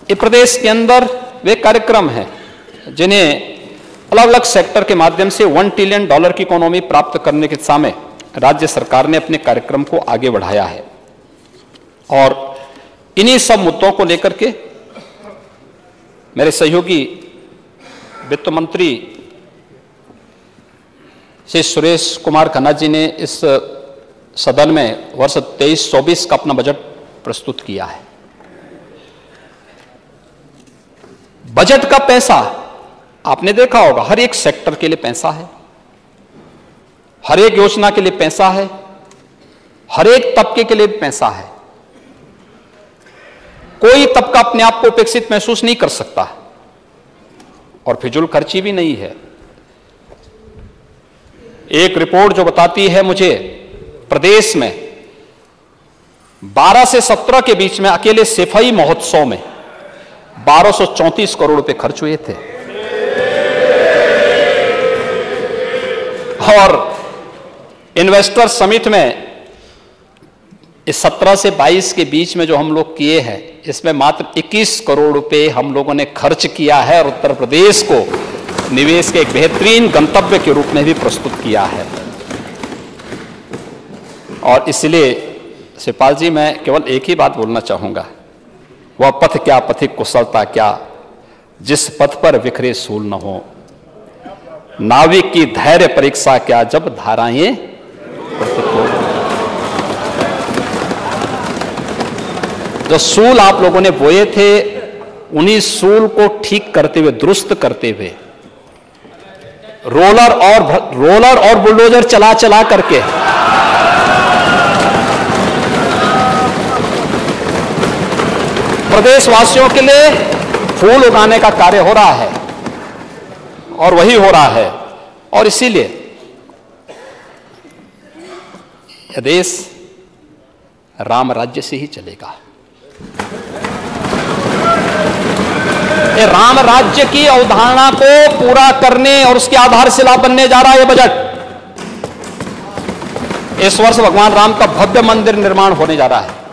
ये प्रदेश के अंदर वे कार्यक्रम हैं जिन्हें अलग अलग सेक्टर के माध्यम से $1 ट्रिलियन की इकोनॉमी प्राप्त करने की दिशा में राज्य सरकार ने अपने कार्यक्रम को आगे बढ़ाया है। और इन्हीं सब मुद्दों को लेकर के मेरे सहयोगी वित्त मंत्री श्री सुरेश कुमार खन्ना जी ने इस सदन में वर्ष 23-24 का अपना बजट प्रस्तुत किया है। बजट का पैसा आपने देखा होगा, हर एक सेक्टर के लिए पैसा है, हर एक योजना के लिए पैसा है, हर एक तबके के लिए पैसा है। कोई तबका अपने आप को उपेक्षित महसूस नहीं कर सकता और फिजूल खर्ची भी नहीं है। एक रिपोर्ट जो बताती है मुझे प्रदेश में 12 से 17 के बीच में अकेले सफाई महोत्सव में 1234 करोड़ रुपए खर्च हुए थे और इन्वेस्टर समिट में इस 17 से 22 के बीच में जो हम लोग किए हैं, इसमें मात्र 21 करोड़ रुपए हम लोगों ने खर्च किया है और उत्तर प्रदेश को निवेश के एक बेहतरीन गंतव्य के रूप में भी प्रस्तुत किया है। और इसलिए शिवपाल जी, मैं केवल एक ही बात बोलना चाहूंगा, वह पथ क्या पथिक कुशलता क्या, जिस पथ पर बिखरे सूल न हो, नाविक की धैर्य परीक्षा क्या, जब धाराएं प्रतिकूल। जो सूल आप लोगों ने बोए थे, उन्हीं सूल को ठीक करते हुए, दुरुस्त करते हुए, रोलर और बुलडोजर चला चला करके प्रदेशवासियों के लिए फूल उगाने का कार्य हो रहा है और वही हो रहा है। और इसीलिए यह देश राम राज्य से ही चलेगा। ये राम राज्य की अवधारणा को पूरा करने और उसकी आधारशिला बनने जा रहा है ये बजट। इस वर्ष भगवान राम का भव्य मंदिर निर्माण होने जा रहा है।